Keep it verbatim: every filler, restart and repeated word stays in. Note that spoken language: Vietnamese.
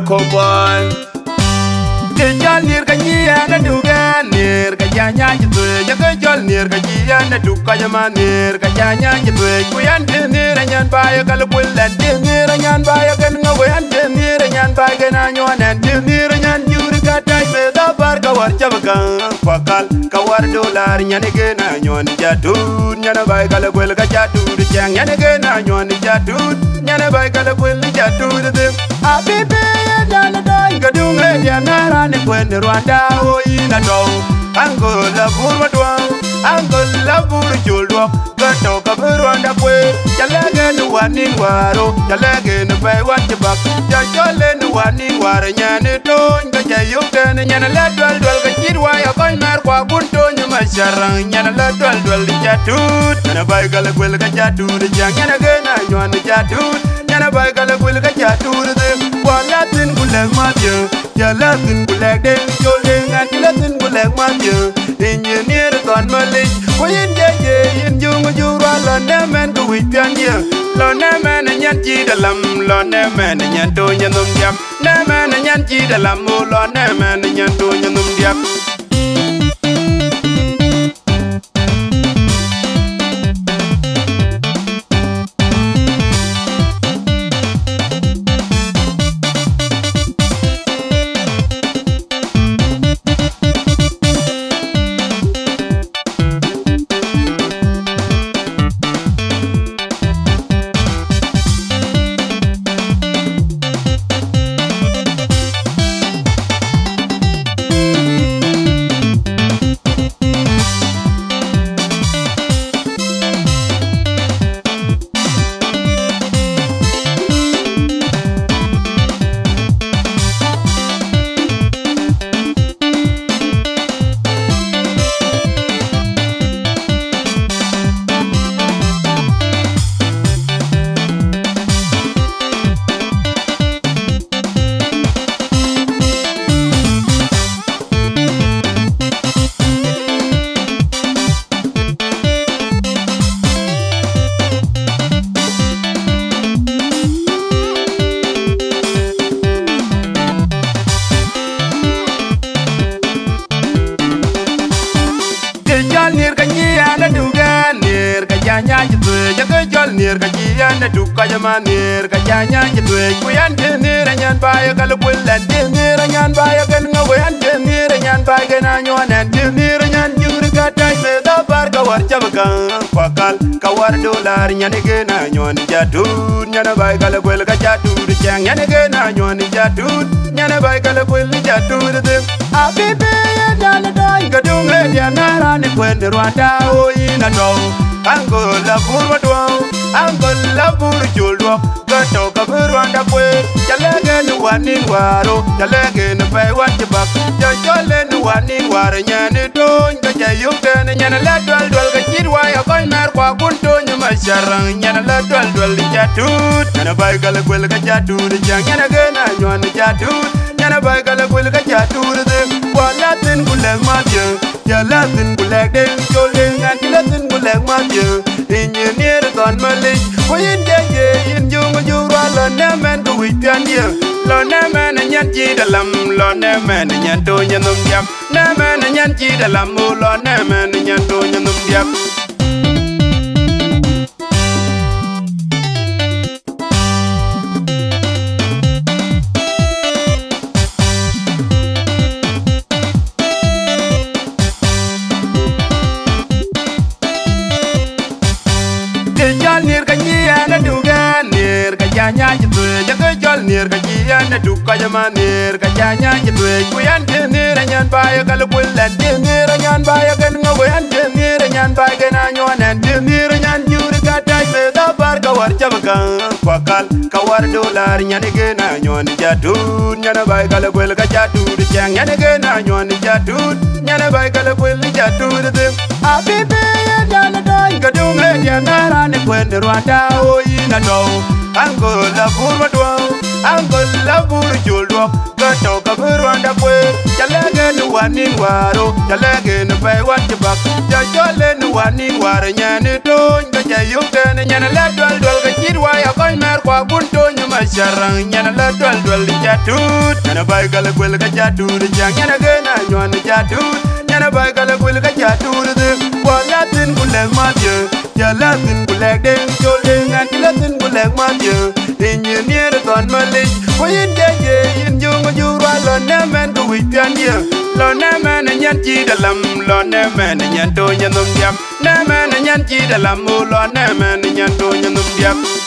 koban Kejal nir kajia na duga nir kajanya jitwe Jaga jol nir kajia na duka jama nir kajanya jitwe Kuyan nir nyan baya kalkulan nir nyan baya kan ngawayan nir nyan baya kan anyuanan nir nyan juri katai meda bar kawar jabaka Pakal kawar dolar nyane gena nyuan jatun Nyane baya kalkulan kajatun Jang nyane gena nyuan jatun Nyane baya kalkulan jatun Abibi dana doy kadung ya nara ne kwen Rwanda o ina do Angola burwa do Angola bur juldo gato ka Rwanda kwe Jalege no wani waro Jalege no bay wat bak ja jole no wani war nyane do ga jayuke ne nyane la dwal dwal ga jirwa ya koy nar kwa bunto nyama sharang nyane la dwal dwal jatut nyane bay gale kwel ga jatut jang nyane gena nyon jatut nyane bay gale kwel ga jatut de walatin guleg mabye Jalatin guleg de joleng atilatin guleg mabye engineer ton malik koyin jeje yin jungu jura lone men ku witan ye lone men nyan chi dalam lone men nyan to nyanum diam ne men nyan chi dalam lone men nyan to nyanum diam Nir kajia na duga nir kajanya jitwe Jaga jol nir kajia na duka jama nir kajanya jitwe Kuyan nir nyan baya kalkulan nir nyan baya kan ngawayan nir nyan baya kan anyuanan nir nyan juri katai meda bar kawar jabaka Pakal kawar dolar nyane gena nyuan jatun Nyane baya kalkulan kajatun Jang nyane gena nyuan jatun Nyane baya kalkulan jatun Abibi dana doy kadung ya nara ne kwen Rwanda o ina do Angola burwa do Angola bur juldo gato ka Rwanda kwe Jalege no wani waro Jalege no bay wat bak ja jole no wani war nyane do ga jayuke ne nyane la dwal dwal ga jirwa ya koy nar kwa bunto nyama sharang nyane la dwal dwal jatut nyane bay gale kwel ga jatut jang nyane gena nyon jatut nyane bay gale kwel ga jatut de walatin guleg mabye Jalatin guleg de joleng atilatin guleg mabye engineer ton malik koyin jeje yin jungu jura lone men ku witan ye lone men nyan chi dalam lone men nyan to nyanum diam ne men nyan chi dalam lone men nyan to nyanum diam Nir kajia na duga nir kajanya jitwe Jaga jol nir kajia na duka jama nir kajanya jitwe Kuyan nir nyan baya kalkulan nir nyan baya kan ngawayan nir nyan baya kan anyuanan nir nyan juri katai meda bar kawar jabaka Pakal kawar dolar nyane gena nyuan jatun Nyane baya kalkulan kajatun Jang nyane gena nyuan jatun Nyane baya kalkulan jatun Abibi dana doy kadung ya nara ne kwen Rwanda o ina do Angola burwa do Angola bur juldo gato ka Rwanda kwe Jalege no wani waro Jalege no bay wat bak ja jole no wani war nyane do ga jayuke ne nyane la dwal dwal ga jirwa ya koy nar kwa bunto nyama masharang nyana la dwal dwal jatut nyana bai kala kwel ka jatut jang nyana gena nyon jatut nyana bai kala kwel ka jatut de wa latin kuleg madye ya latin kuleg deng joleng an latin kuleg madye engineer ton malik ko yin je yin jung ju ra lo na men ko wi pian ye lo na men nyan chi dalam lo na men nyan to nyan dum yap na men nyan chi dalam lo na men nyan to nyan dum yap